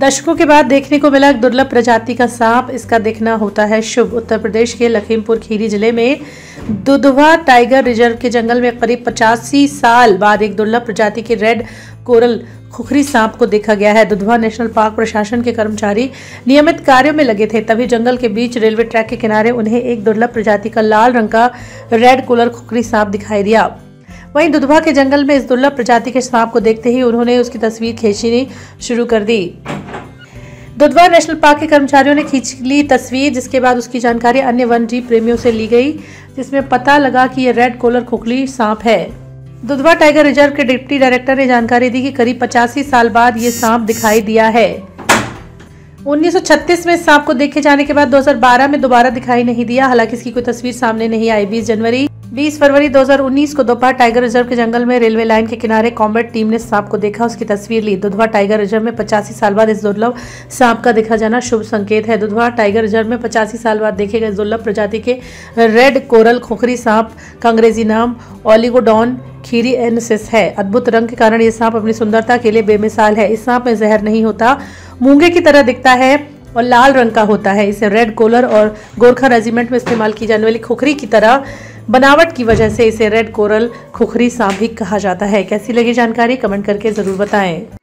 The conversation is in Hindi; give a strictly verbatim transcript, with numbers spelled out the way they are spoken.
दशकों के बाद देखने को मिला एक दुर्लभ प्रजाति का सांप। इसका दिखना होता है शुभ। उत्तर प्रदेश के लखीमपुर खीरी जिले में दुधवा टाइगर रिजर्व के जंगल में करीब पचासी साल बाद एक दुर्लभ प्रजाति के रेड कोरल खुखरी सांप को देखा गया है। दुधवा नेशनल पार्क प्रशासन के कर्मचारी नियमित कार्यों में लगे थे, तभी जंगल के बीच रेलवे ट्रैक के किनारे उन्हें एक दुर्लभ प्रजाति का लाल रंग का रेड कोरल खुखरी सांप दिखाई दिया। वहीं दुधवा के जंगल में इस दुर्लभ प्रजाति के सांप को देखते ही उन्होंने उसकी तस्वीर खींचनी शुरू कर दी। दुधवा नेशनल पार्क के कर्मचारियों ने खींच ली तस्वीर, जिसके बाद उसकी जानकारी अन्य वन जीव प्रेमियों से ली गई, जिसमें पता लगा कि यह रेड कोरल खुखरी सांप है। दुधवा टाइगर रिजर्व के डिप्टी डायरेक्टर ने जानकारी दी कि करीब पचासी साल बाद ये सांप दिखाई दिया है। उन्नीस सौ छत्तीस में सांप को देखे जाने के बाद दो हज़ार बारह में दोबारा दिखाई नहीं दिया। हालांकि इसकी कोई तस्वीर सामने नहीं आई। बीस जनवरी बीस फरवरी दो हज़ार उन्नीस को दोपहर टाइगर रिजर्व के जंगल में रेलवे लाइन के किनारे कॉम्बैट टीम ने सांप को देखा, उसकी तस्वीर ली। दुधवा टाइगर रिजर्व में पचासी साल बाद इस दुर्लभ सांप का देखा जाना शुभ संकेत है। दुधवा टाइगर रिजर्व में पचासी साल बाद देखे गए दुर्लभ प्रजाति के रेड कोरल खुखरी सांप का अंग्रेजी नाम ओलिगोडॉन खीरीएनसिस है। अद्भुत रंग के कारण ये सांप अपनी सुंदरता के लिए बेमिसाल है। इस सांप में जहर नहीं होता, मूंगे की तरह दिखता है और लाल रंग का होता है। इसे रेड कोरल और गोरखा रेजिमेंट में इस्तेमाल की जाने वाली खुखरी की तरह बनावट की वजह से इसे रेड कोरल खुखरी सांप भी कहा जाता है। कैसी लगी जानकारी कमेंट करके जरूर बताएं।